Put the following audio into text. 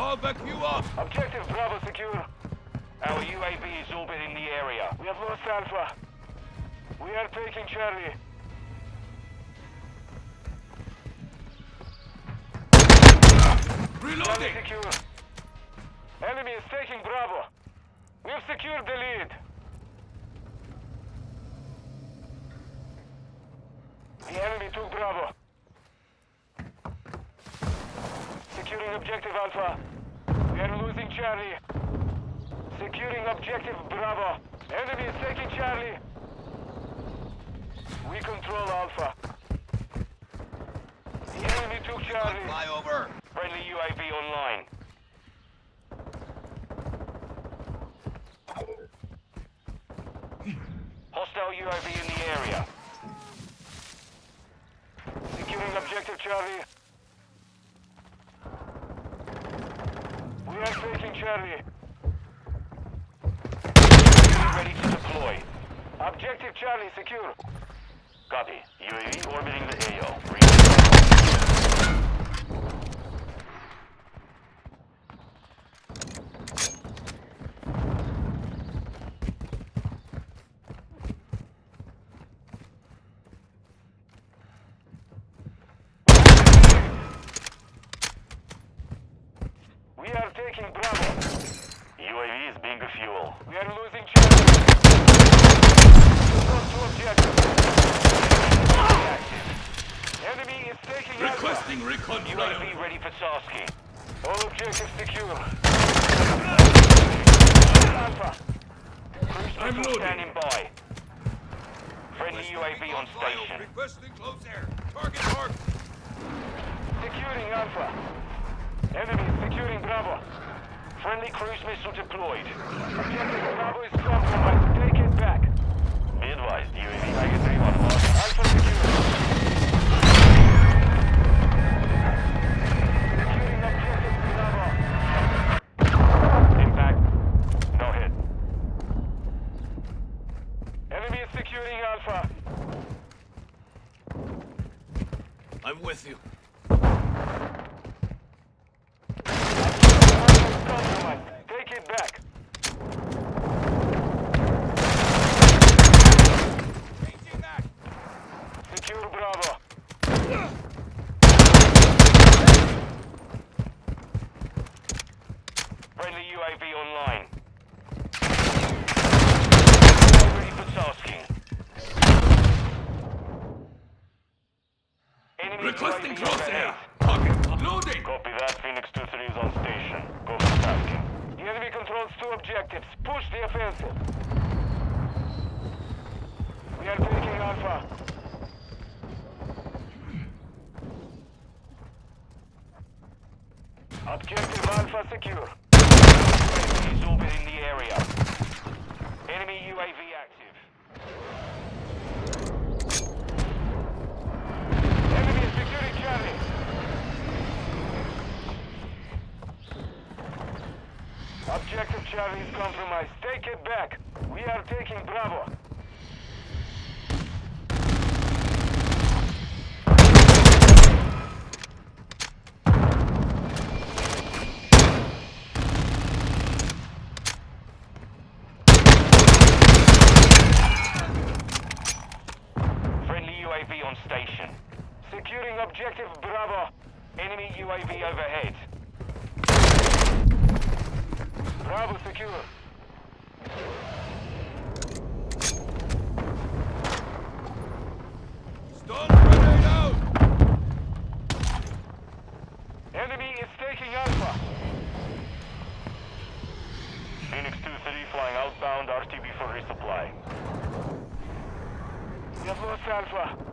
I'll back you up. Objective Bravo secure. Our UAV is orbiting the area. We have lost Alpha. We are taking Charlie. Reloading! Charlie secure. Enemy is taking Bravo. We've secured the lead. The enemy took Bravo. Securing objective Alpha. We are losing Charlie. Securing objective Bravo. Enemy is taking Charlie. We control Alpha. The enemy took Charlie. Flyover. Friendly UAV online. Hostile UAV in the area. Securing objective Charlie. We are taking Charlie. Ready to deploy. Objective Charlie secure. Copy. UAV orbiting the AO. We are taking Bravo. UAV is being a fuel. We are losing Charlie. Lost to objective. Enemy is taking Alpha. Requesting recon flyover. UAV ready for Sarsky. All objectives secure. Alpha. Cruise I'm missile loading. standing by. Friendly UAV on Flyover. station. Requesting close air. Target marked. Securing Alpha. Enemy securing Bravo. Friendly cruise missile deployed. Objective Bravo is compromised. Take it back. Be advised, UAV Tiger 3-1 lost. Alpha secure. Securing objective Bravo. Impact. No hit. Enemy is securing Alpha. I'm with you. Take it back. Changing back. Secure Bravo. Friendly UAV online. Ready for tasking. Enemy Requesting UAV close overhead. air. Target loading. Copy that. Phoenix 2-3 is on station. Go for tasking. The enemy controls 2 objectives. Push the offensive. We are taking Alpha. Objective Alpha secure. UAV is orbiting the area. Enemy UAV active. Enemy is securing Charlie. Objective Charlie is compromised. Take it back. We are taking Bravo. Friendly UAV on station. Securing objective Bravo. Enemy UAV overhead. Bravo secure. Stun grenade out. Enemy is taking Alpha. Phoenix 2-3 flying outbound RTB for resupply. We have lost Alpha.